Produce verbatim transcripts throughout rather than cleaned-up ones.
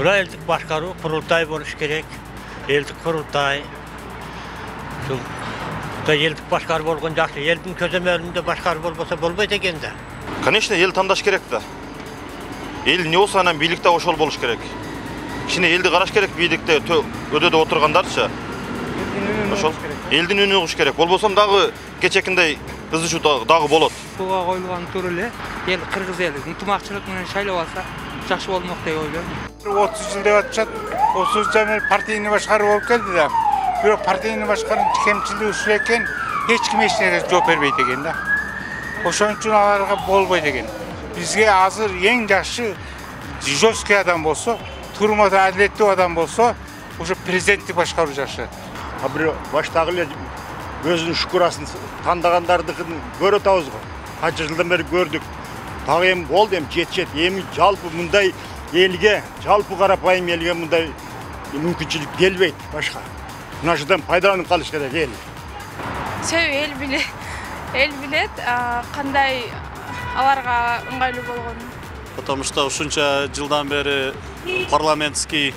Şura eldik başkarı kurultay boluş gerek. Eldik kurultay. Şu da eldik başkarı bolgun jakşı. Eldin közemelinde başkarı bolbasa bolbaydı ekende. Конечно, el tandaş gerek de. El ne olsa anan bilikte oşol boluş gerek. Şimdi eldi qaraş gerek bilikte ödöde oturgandarça. Oşol eldin önüne uğuş gerek. Bolbosam dagı keçekindey ızışуу dagı bolot. Buga koyulgan tur ele el Kırgız eli ынтымакчылык менен шайлап алса жакшы болмок деп ойлойм. otuz yıl деп атышат. otuz жылдан бери партийный башкаруу болуп келди да. Бирок партийный башкаруунун кемчилиги ушул экен, эч ким эч нерсе жооп бербейт экен да. Ошон үчүн аларга болбойт экен. Бизге азыр эң жакшы жесткий адам болсо, турмада адилеттүү адам болсо, ошо президенттик башкаруу жакшы. А бир баштагы эле өзүнүн шукурасын тандагандардыкын көрө атабыз го. Канча жылдан бери көрдүк. Дагы эми болду, эми жетишет. Эми жалпы мындай элге, жалпы карапайым элге мындай мүмкүнчүлүк келбейт башка. Мынашыдан пайдаланып калыш керек эл. Сөй эл билет, эл билет кандай аларга ыңгайлуу болгонун. Потому что ушунча жылдан бери парламентский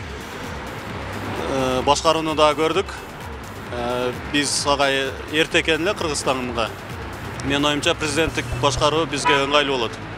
башкарууну да көрдүк. Биз ага эрте экен эле Кыргызстанга. Мен оюмча президенттик башкаруу бизге ыңгайлуу болот.